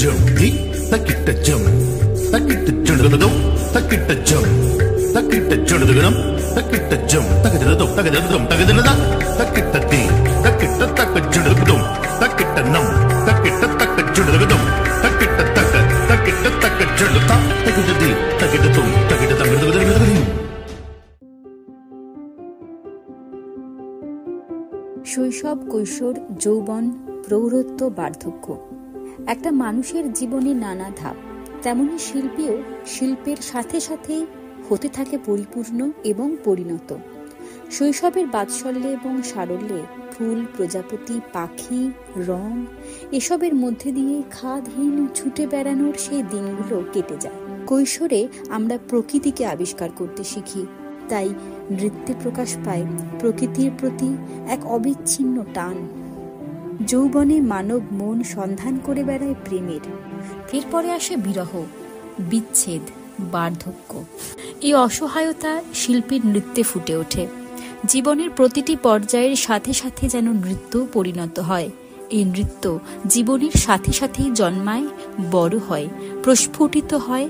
jum, takita jum, takita jum, takita jum, takita jum, takita jum, takita jum, takita jum, takita di, takita jum, takita nam, takita jum, takita jum, takita di, takita tum, takita tam. শৈশব, কৈশোর, যৌবন, প্রৌঢ়ত্ব, বার্ধক্য একটা মানুষের জীবনে নানা ধাপ। তেমনি শিল্পীও শিল্পের সাথে সাথে হতে থাকে পরিপূর্ণ এবং পরিণত। শৈশবের বাৎসল্যে এবং সারল্যে ফুল, প্রজাপতি, পাখি, রং এসবের মধ্যে দিয়ে খাদহীন ছুটে বেড়ানোর সেই দিনগুলো কেটে যায়। কৈশোরে আমরা প্রকৃতিকে আবিষ্কার করতে শিখি, তাই নৃত্যে প্রকাশ পায় প্রকৃতির প্রতি এক অবিচ্ছিন্ন টান। যৌবনে মানব মন সন্ধান করে বেড়ায় প্রেমের। এরপরে আসে বিরহ, বিচ্ছেদ, বার্ধক্য। এই অসহায়তা শিল্পীর নৃত্যে ফুটে ওঠে। জীবনের প্রতিটি পর্যায়ের সাথে সাথে যেন নৃত্য পরিণত হয়। এই নৃত্য জীবনের সাথে সাথেই জন্মায়, বড় হয়, প্রস্ফুটিত হয়।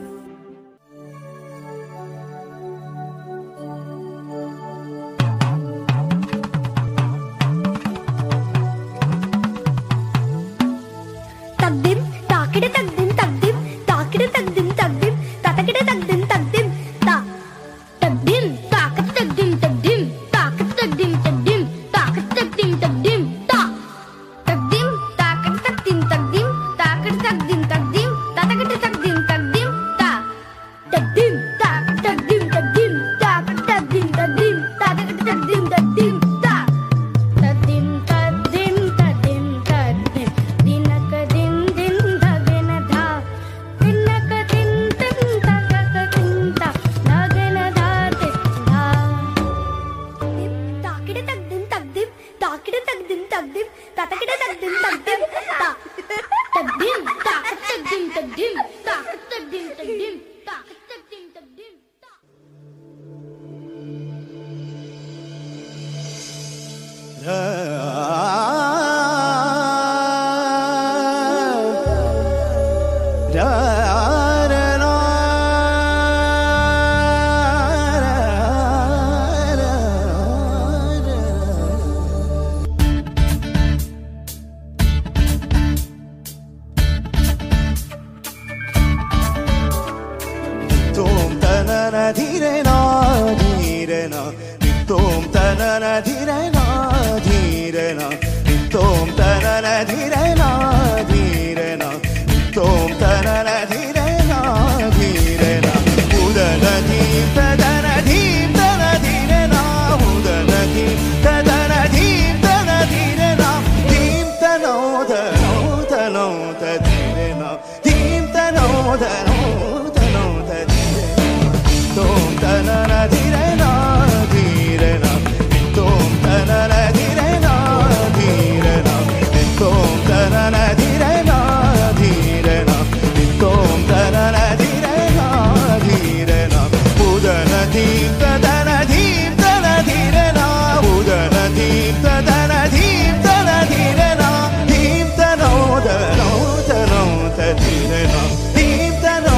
Deep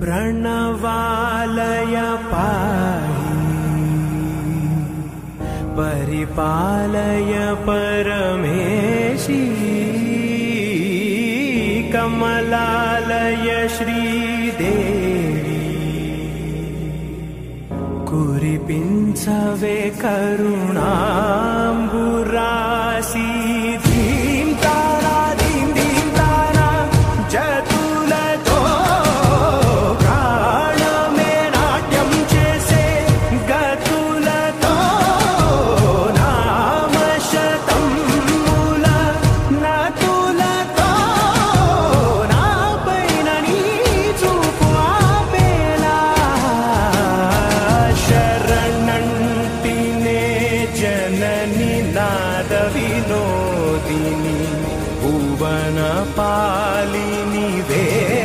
प्रणवालय पाहि परिपालय परमेशी कमलालय श्रीदेवी कुरिपिंचवे करुणांबुरासी धीं तारा धीं धीं तारा जतुलतो प्राणमे नाट्यं चेसे गतुलतो नामशतं मूल नतुलतो नापैननी चूपुआपेला शरणंटिने जननी नाद विनोदिनी भुवन पालिनी वे